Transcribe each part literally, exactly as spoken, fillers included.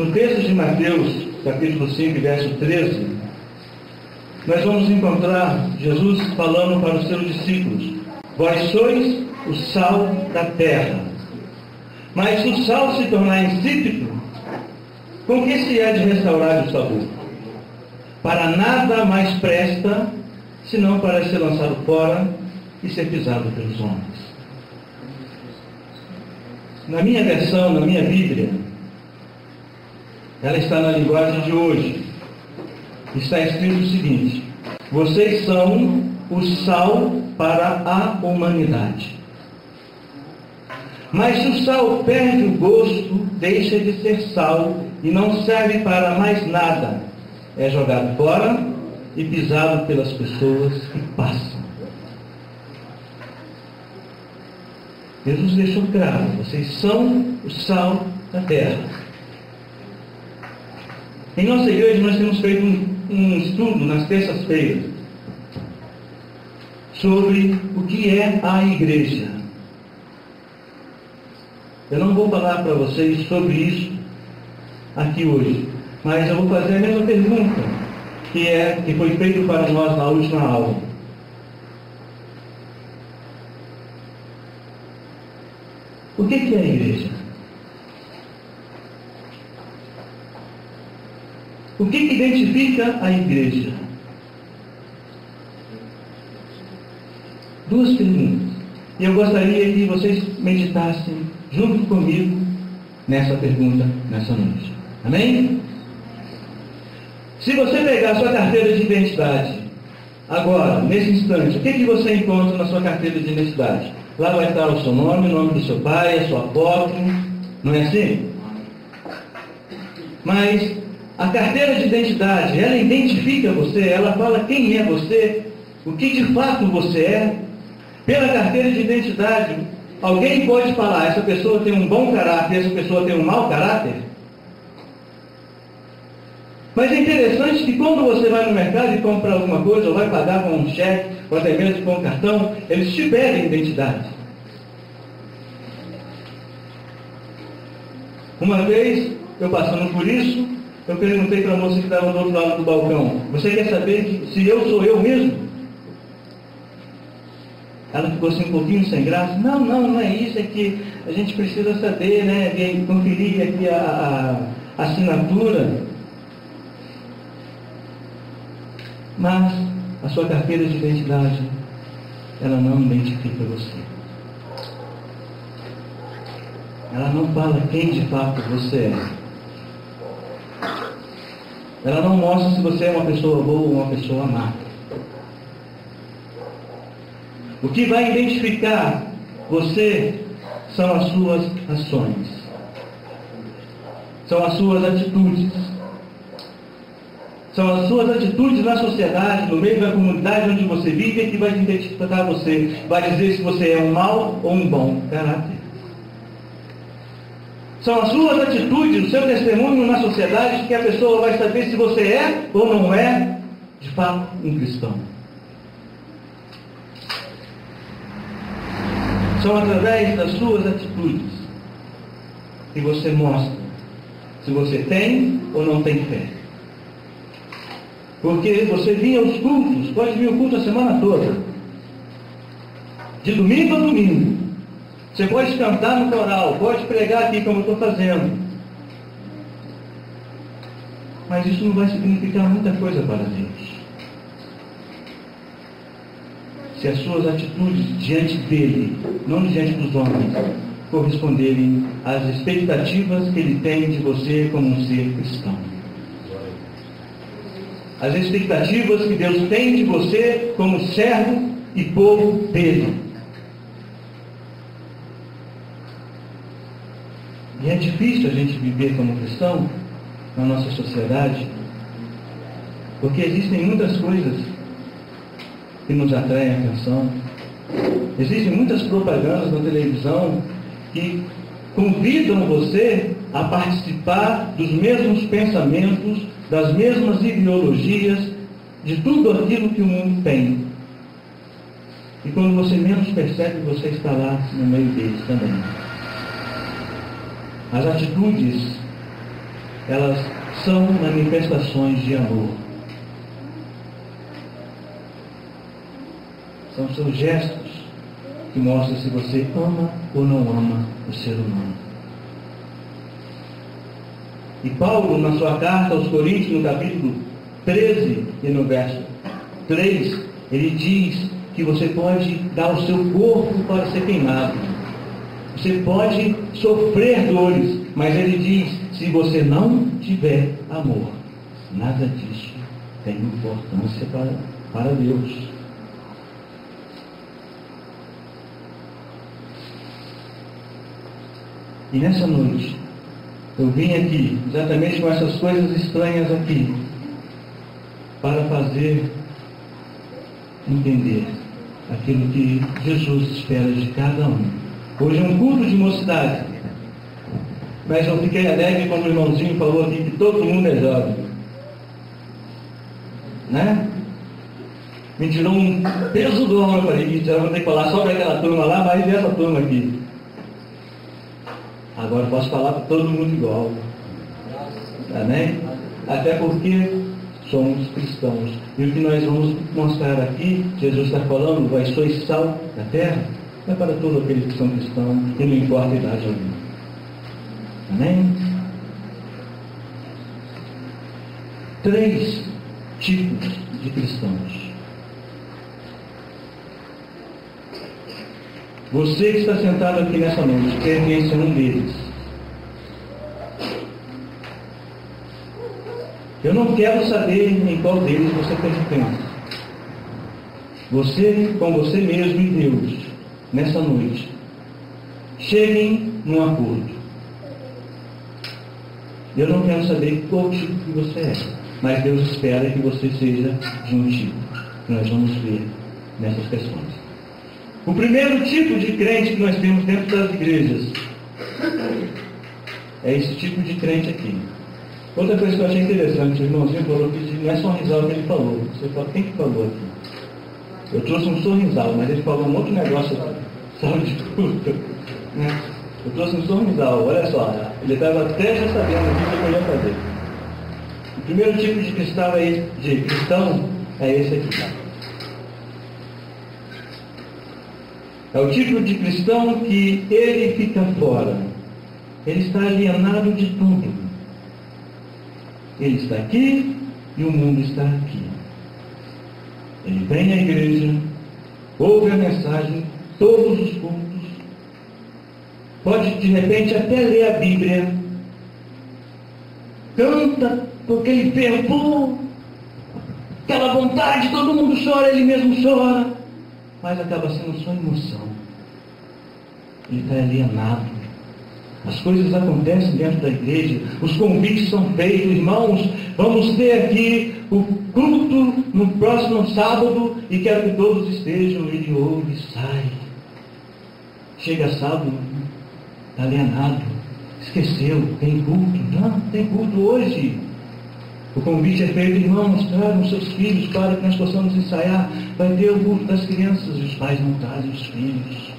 No texto de Mateus, capítulo cinco, verso treze, nós vamos encontrar Jesus falando para os seus discípulos: vós sois o sal da terra. Mas se o sal se tornar insípido, com que se é de restaurar o sabor? Para nada mais presta, senão para ser lançado fora e ser pisado pelos homens. Na minha versão, na minha Bíblia, ela está na linguagem de hoje. Está escrito o seguinte: vocês são o sal para a humanidade. Mas se o sal perde o gosto, deixa de ser sal e não serve para mais nada. É jogado fora e pisado pelas pessoas que passam. Jesus deixou claro: vocês são o sal da terra. Em nossa igreja nós temos feito um, um estudo nas terças-feiras sobre o que é a igreja. Eu não vou falar para vocês sobre isso aqui hoje, mas eu vou fazer a mesma pergunta que, é, que foi feita para nós na última aula. O que, que é a igreja? O que, que identifica a igreja? Duas perguntas. E eu gostaria que vocês meditassem junto comigo nessa pergunta, nessa noite. Amém? Se você pegar a sua carteira de identidade, agora, nesse instante, o que, que você encontra na sua carteira de identidade? Lá vai estar o seu nome, o nome do seu pai, a sua foto. Não é assim? Mas a carteira de identidade, ela identifica você, ela fala quem é você, o que de fato você é. Pela carteira de identidade, alguém pode falar: essa pessoa tem um bom caráter, essa pessoa tem um mau caráter. Mas é interessante que quando você vai no mercado e compra alguma coisa, ou vai pagar com um cheque, ou até mesmo com um cartão, eles te pedem identidade. Uma vez, eu passando por isso, eu perguntei para a moça que estava do outro lado do balcão: você quer saber que, se eu sou eu mesmo? Ela ficou assim um pouquinho sem graça. Não, não, não é isso, é que a gente precisa saber, né, conferir aqui a, a assinatura. Mas a sua carteira de identidade, ela não identifica você. Ela não fala quem de fato você é. Ela não mostra se você é uma pessoa boa ou uma pessoa má. O que vai identificar você são as suas ações, são as suas atitudes, são as suas atitudes na sociedade, no meio da comunidade onde você vive, que vai identificar você, vai dizer se você é um mau ou um bom caráter. São as suas atitudes, o seu testemunho na sociedade, que a pessoa vai saber se você é ou não é, de fato, um cristão. São através das suas atitudes que você mostra se você tem ou não tem fé. Porque você vinha aos cultos, pode vir ao culto a semana toda, de domingo a domingo. Você pode cantar no coral, pode pregar aqui como eu estou fazendo. Mas isso não vai significar muita coisa para Deus. Se as suas atitudes diante dele, não diante dos homens, corresponderem às expectativas que ele tem de você como um ser cristão. As expectativas que Deus tem de você como servo e povo dele. E é difícil a gente viver como cristão na nossa sociedade, porque existem muitas coisas que nos atraem a atenção. Existem muitas propagandas na televisão que convidam você a participar dos mesmos pensamentos, das mesmas ideologias, de tudo aquilo que o mundo tem. E quando você menos percebe, você está lá no meio deles também. As atitudes elas são manifestações de amor. São seus gestos que mostram se você ama ou não ama o ser humano. E Paulo, na sua carta aos Coríntios, no capítulo treze e no verso três, ele diz que você pode dar o seu corpo para ser queimado. Você pode sofrer dores, mas ele diz, se você não tiver amor, nada disso tem importância para, para Deus. E nessa noite, eu vim aqui, exatamente com essas coisas estranhas aqui, para fazer entender aquilo que Jesus espera de cada um. Hoje é um culto de mocidade, mas eu fiquei alegre quando o irmãozinho falou aqui que todo mundo é jovem, né? Me tirou um peso do ombro. Eu falei, eu vou ter que falar só para aquela turma lá, mas e essa turma aqui? Agora eu posso falar para todo mundo igual. Amém? Até porque somos cristãos. E o que nós vamos mostrar aqui, Jesus está falando, vai sois sal da terra, é para todos aqueles que são cristãos, e não importa a idade alguma. Amém? Três tipos de cristãos. Você que está sentado aqui nessa noite pertence a um deles. Eu não quero saber em qual deles você pertence. Você, com você mesmo e Deus, nessa noite, cheguem num acordo. Eu não quero saber qual tipo que você é, mas Deus espera que você seja de um tipo, que nós vamos ver nessas questões. O primeiro tipo de crente que nós temos dentro das igrejas é esse tipo de crente aqui. Outra coisa que eu achei interessante, o irmãozinho falou que não é sorrisal que ele falou. Você fala, quem que falou aqui? Eu trouxe um sorrisal, mas ele falou um outro negócio aqui. Sabe de tudo. Eu trouxe um sorrisal, olha só. Ele estava até já sabendo o que eu ia fazer. O primeiro tipo de cristão é esse, de cristão é esse aqui. É o tipo de cristão que ele fica fora. Ele está alienado de tudo. Ele está aqui e o mundo está aqui. Ele vem à igreja, ouve a mensagem, todos os cultos, pode de repente até ler a Bíblia, canta com aquele fervor, aquela vontade, todo mundo chora, ele mesmo chora, mas acaba sendo só emoção. Ele está alienado. As coisas acontecem dentro da igreja, os convites são feitos, irmãos, vamos ter aqui o culto no próximo sábado e quero que todos estejam. Ele ouve e sai. Chega sábado, está alienado, esqueceu, tem culto, não, tem culto hoje. O convite é feito, irmãos, tragam seus filhos para que nós possamos ensaiar, vai ter o culto das crianças, e os pais não trazem os filhos.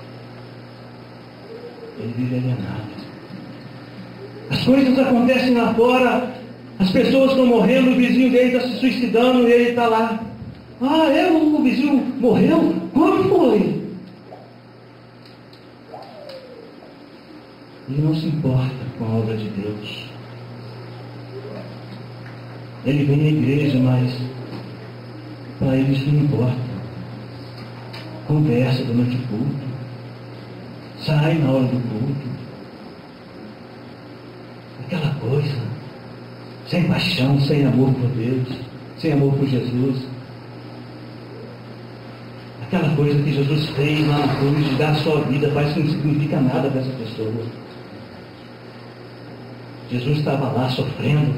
Ele vive alienado. As coisas acontecem lá fora, as pessoas estão morrendo, o vizinho dele está se suicidando e ele está lá. Ah, é? O vizinho morreu? Como foi? Ele não se importa com a obra de Deus. Ele vem à igreja, mas para ele isso não importa. Conversa durante o culto, sai na hora do culto. Aquela coisa, sem paixão, sem amor por Deus, sem amor por Jesus. Aquela coisa que Jesus fez lá na cruz, de dar a sua vida, parece que não significa nada para essa pessoa. Jesus estava lá sofrendo.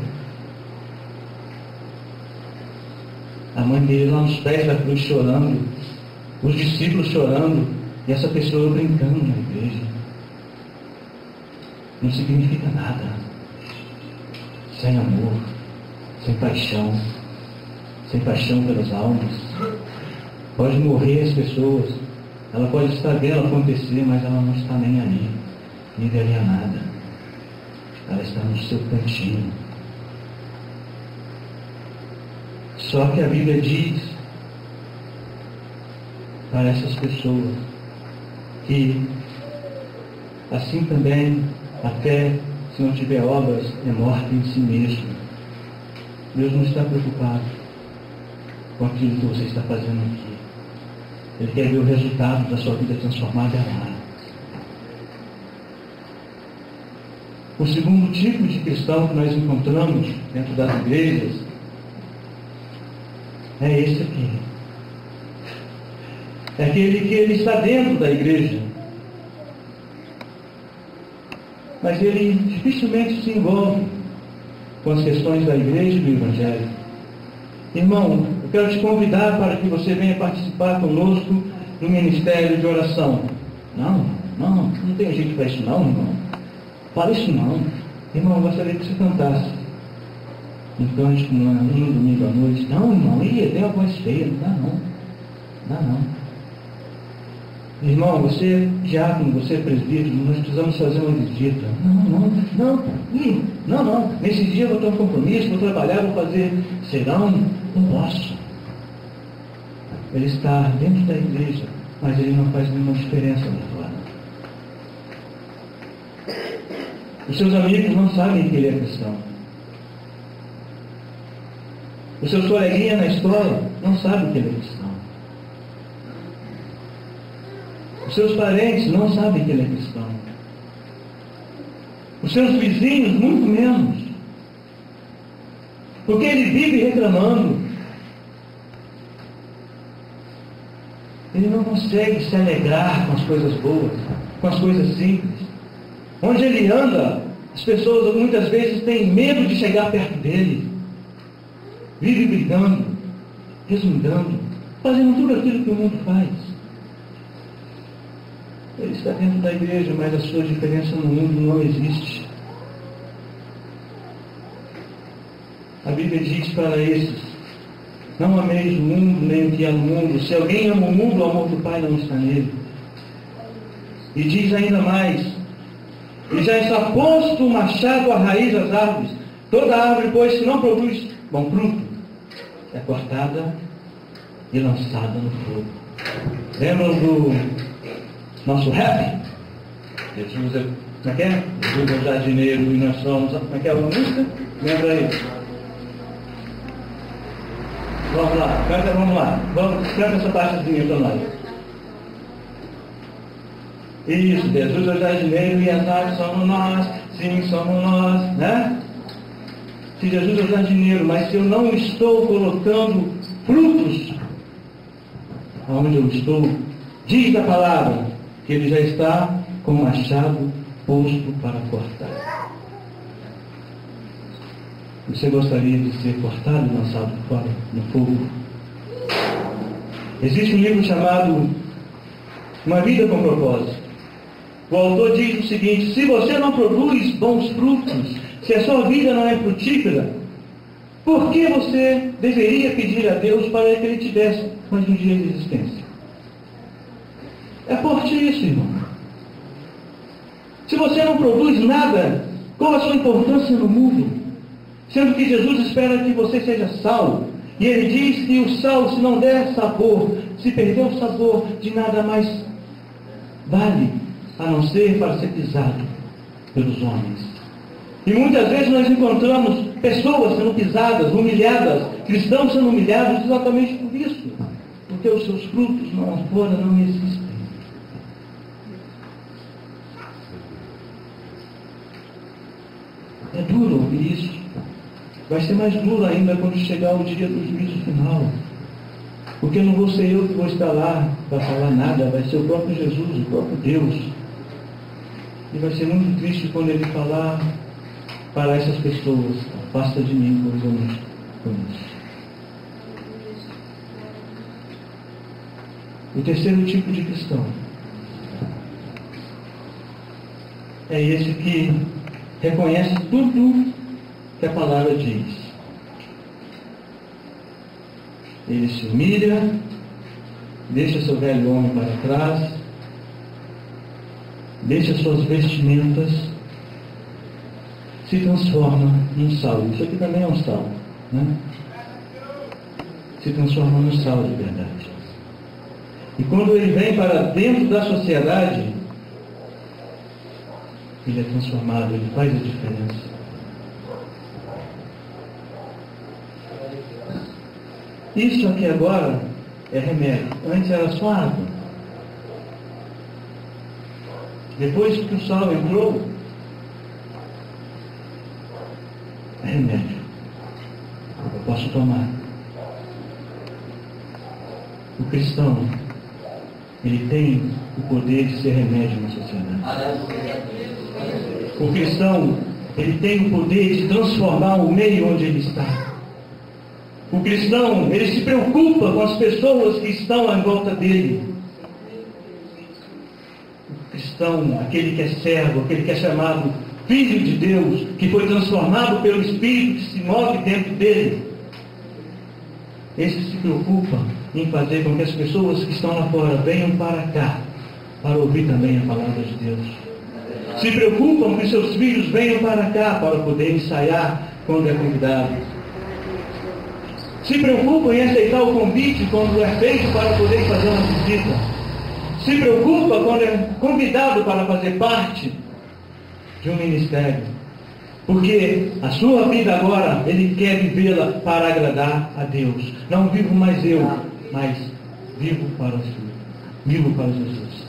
A mãe dele lá nos pés da cruz chorando, os discípulos chorando, e essa pessoa brincando na igreja. Não significa nada. Sem amor, sem paixão, sem paixão pelas almas. Pode morrer as pessoas, ela pode estar vendo acontecer, mas ela não está nem ali, nem veria nada. Ela está no seu cantinho, Só que a Bíblia diz para essas pessoas que assim também a fé, se não tiver obras, é morta em si mesma. Deus não está preocupado com aquilo que você está fazendo aqui. Ele quer ver o resultado da sua vida transformada lá. O segundo tipo de cristão que nós encontramos dentro das igrejas é esse aqui. É aquele que ele está dentro da igreja, mas ele dificilmente se envolve com as questões da igreja e do Evangelho. Irmão, eu quero te convidar para que você venha participar conosco no ministério de oração. Não, não, não tem jeito para isso não, irmão. Fala isso não. Irmão, eu gostaria que você cantasse um cântico no domingo à noite. Não, irmão, ia ter uma voz feia, não dá não. Não dá não. Irmão, você é diácono, você é presbítero, nós precisamos fazer uma visita. Não, não, não, ih, não, não. Nesse dia eu vou ter um compromisso, vou trabalhar, vou fazer serão, não posso. Ele está dentro da igreja, mas ele não faz nenhuma diferença lá fora. Os seus amigos não sabem que ele é cristão. Os seus coleguinhas na escola não sabem que ele é cristão. Os seus parentes não sabem que ele é cristão. Os seus vizinhos, muito menos. Porque ele vive reclamando. Ele não consegue se alegrar com as coisas boas, com as coisas simples. Onde ele anda, as pessoas muitas vezes têm medo de chegar perto dele. Vive brigando, resmungando, fazendo tudo aquilo que o mundo faz. Ele está dentro da igreja, mas a sua diferença no mundo não existe. A Bíblia diz para esses: não ameis o mundo, nem o que há no mundo. Se alguém ama o mundo, o amor do Pai não está nele. E diz ainda mais: e já está posto o machado à raiz das árvores. Toda árvore, pois, que não produz bom fruto, é cortada e lançada no fogo. Lembram do nosso rap? Jesus é, como é que é? Jesus é o jardineiro e nós somos, como é que é a música? Lembra aí? Vamos lá, canta, vamos lá. Vamos, canta essa partezinha para nós. Isso, Jesus é o jardineiro e as árvores somos nós. Sim, somos nós, né? Se Jesus é o jardineiro, mas se eu não estou colocando frutos aonde eu estou, diz a palavra que ele já está com o machado posto para cortar. Você gostaria de ser cortado e lançado fora no fogo? Existe um livro chamado Uma Vida com Propósito. O autor diz o seguinte: se você não produz bons frutos, se a sua vida não é frutífera, por que você deveria pedir a Deus para que Ele te desse mais um dia de existência? É forte isso, irmão. Se você não produz nada, qual a sua importância no mundo? Sendo que Jesus espera que você seja sal. E Ele diz que o sal, se não der sabor, se perder o sabor, de nada mais vale, a não ser para ser pisado pelos homens. E muitas vezes nós encontramos pessoas sendo pisadas, humilhadas, cristãos sendo humilhados exatamente por isso. Porque os seus frutos não fora não existem. É duro ouvir isso. Vai ser mais duro ainda quando chegar o dia do juízo final. Porque não vou ser eu que vou estar lá para falar nada, vai ser o próprio Jesus, o próprio Deus. E vai ser muito triste quando Ele falar para essas pessoas: afasta de mim, pois eu não conheço. O terceiro tipo de cristão é esse que reconhece tudo que a palavra diz. Ele se humilha, deixa seu velho homem para trás, deixa suas vestimentas, se transforma num sal. Isso aqui também é um sal, né? se transforma no sal de verdade. E quando ele vem para dentro da sociedade, ele é transformado, ele faz a diferença. Isso aqui agora é remédio. Antes era só água. Depois que o sal entrou, é remédio. Eu posso tomar. O cristão, ele tem o poder de ser remédio na sociedade. O cristão, ele tem o poder de transformar o meio onde ele está. O cristão, ele se preocupa com as pessoas que estão à volta dele. O cristão, aquele que é servo, aquele que é chamado Filho de Deus, que foi transformado pelo Espírito que se move dentro dele, esse se preocupa em fazer com que as pessoas que estão lá fora venham para cá, para ouvir também a palavra de Deus. Se preocupam que seus filhos venham para cá, para poder ensaiar quando é convidado. Se preocupam em aceitar o convite quando é feito para poder fazer uma visita. Se preocupa quando é convidado para fazer parte de um ministério. Porque a sua vida agora, ele quer vivê-la para agradar a Deus. Não vivo mais eu, mas vivo para o Senhor. Vivo para Jesus.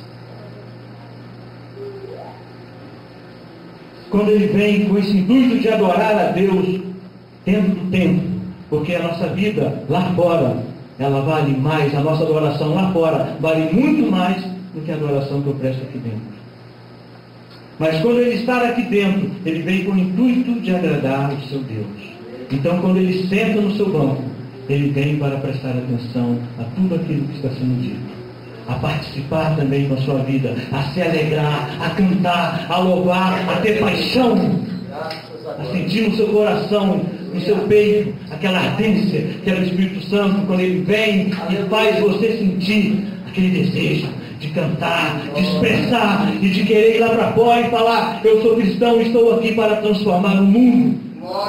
Quando ele vem com esse intuito de adorar a Deus dentro do templo, porque a nossa vida lá fora, ela vale mais, a nossa adoração lá fora vale muito mais do que a adoração que eu presto aqui dentro. Mas quando ele está aqui dentro, ele vem com o intuito de agradar o seu Deus. Então, quando ele senta no seu banco, ele vem para prestar atenção a tudo aquilo que está sendo dito. A participar também com a sua vida, a se alegrar, a cantar, a louvar, a ter paixão, a sentir no seu coração, no seu peito, aquela ardência que é do Espírito Santo, quando ele vem e faz você sentir aquele desejo de cantar, de expressar e de querer ir lá para fora e falar: eu sou cristão e estou aqui para transformar o mundo.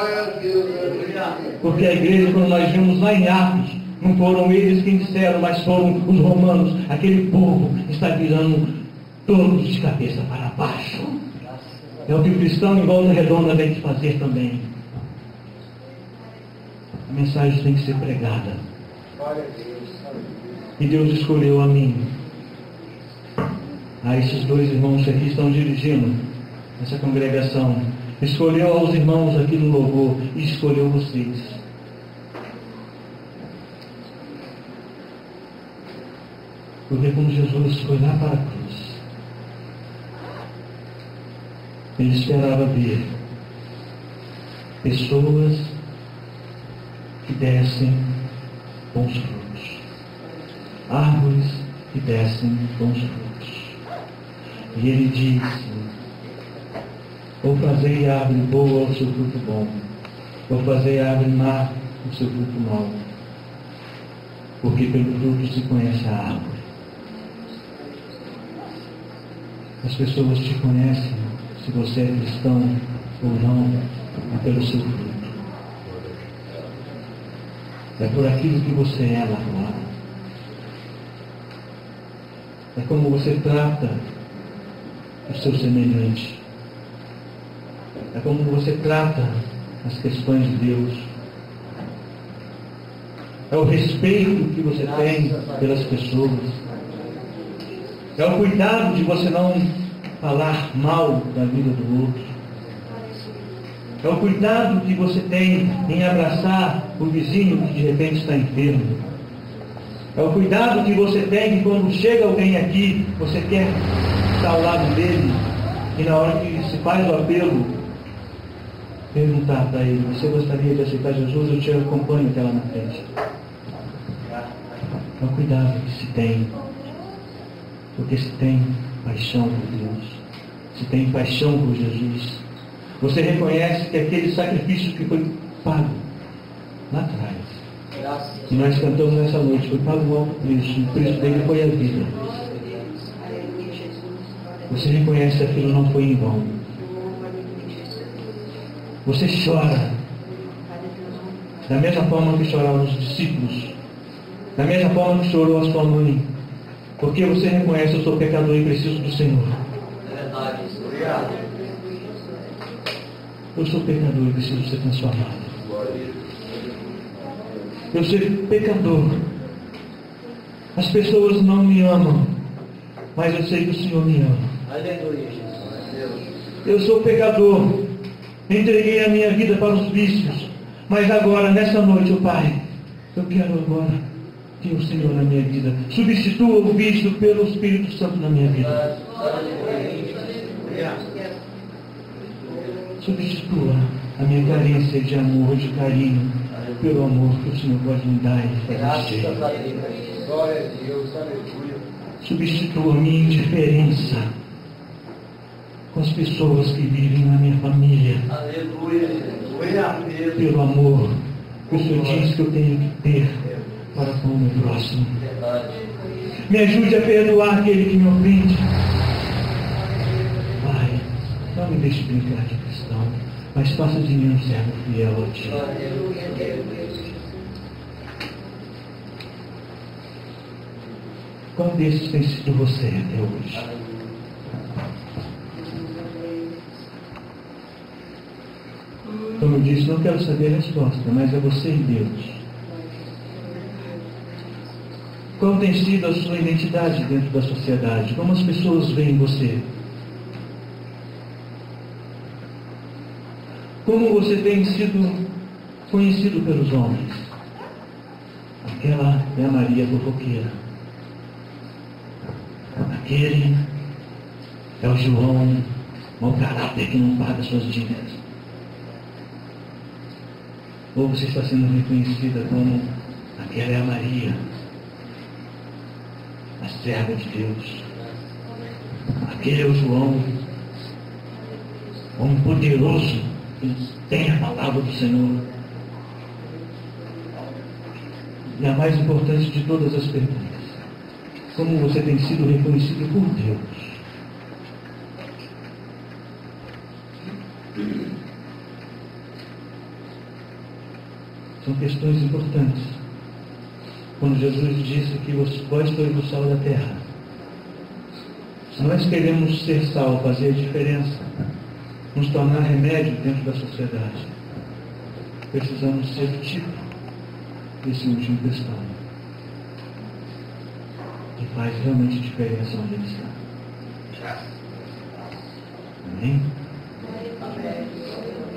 Porque a igreja, quando nós vimos lá em Atos, não foram eles quem disseram, mas foram os romanos. Aquele povo está virando todos de cabeça para baixo. É o que o cristão em volta redonda tem que fazer também. A mensagem tem que ser pregada. E Deus escolheu a mim. Ah, esses dois irmãos aqui estão dirigindo essa congregação. Escolheu aos irmãos aqui no louvor e escolheu vocês. Porque quando Jesus foi lá para a cruz, ele esperava ver pessoas que dessem bons frutos, árvores que dessem bons frutos. E ele disse: ou fazei árvore boa o seu fruto bom, ou fazei árvore má o seu fruto mau, porque pelo fruto se conhece a árvore. As pessoas te conhecem, se você é cristão ou não, é pelo seu fruto. É por aquilo que você é lá fora. É como você trata o seu semelhante. É como você trata as questões de Deus. É o respeito que você tem pelas pessoas. É o cuidado de você não falar mal da vida do outro. É o cuidado que você tem em abraçar o vizinho que de repente está enfermo. É o cuidado que você tem que quando chega alguém aqui, você quer estar ao lado dele e na hora que se faz o apelo, perguntar para ele: você gostaria de aceitar Jesus? Eu te acompanho até lá na frente. É o cuidado que se tem. Porque se tem paixão por Deus, se tem paixão por Jesus, você reconhece que aquele sacrifício que foi pago lá atrás, e nós cantamos nessa noite, foi pago o alto preço, o preço dele foi a vida. Você reconhece que aquilo não foi em vão. Você chora da mesma forma que choraram os discípulos Da mesma forma que chorou a sua mãe, porque você reconhece: eu sou pecador e preciso do Senhor. É verdade. Obrigado. Eu sou pecador e preciso ser transformado. Eu sou pecador. As pessoas não me amam, mas eu sei que o Senhor me ama. Aleluia, Jesus. Eu sou pecador. Entreguei a minha vida para os vícios. Mas agora, nessa noite, oh Pai, eu quero agora ter o Senhor na minha vida. Substitua o vício pelo Espírito Santo na minha vida. Substitua a minha carência de amor, de carinho, pelo amor que o Senhor pode me dar e fazer cheio. Glória a Deus, aleluia. Substitua a minha indiferença com as pessoas que vivem na minha família. Aleluia, aleluia. Pelo amor que o Senhor diz que eu tenho que ter para com o meu próximo. Me ajude a perdoar aquele que me ofende. Pai, não me deixe brincar de cristão, mas faça de mim um servo fiel a Ti. Qual desses tem sido você até hoje? Como eu disse, não quero saber a resposta, mas é você e Deus. Qual tem sido a sua identidade dentro da sociedade? Como as pessoas veem você? Como você tem sido conhecido pelos homens? Aquela é a Maria fofoqueira. Aquele é o João mau caráter que não paga suas dívidas. Ou você está sendo reconhecida como aquela é a Maria, a serva de Deus. Aquele é o João, homem poderoso, que tem a palavra do Senhor. E a mais importante de todas as perguntas: como você tem sido reconhecido por Deus? São questões importantes. Quando Jesus disse que vós sois o sal da terra, se nós queremos ser sal, fazer a diferença, nos tornar remédio dentro da sociedade, precisamos ser o tipo desse último cristão que faz realmente diferença onde ele está. Amém?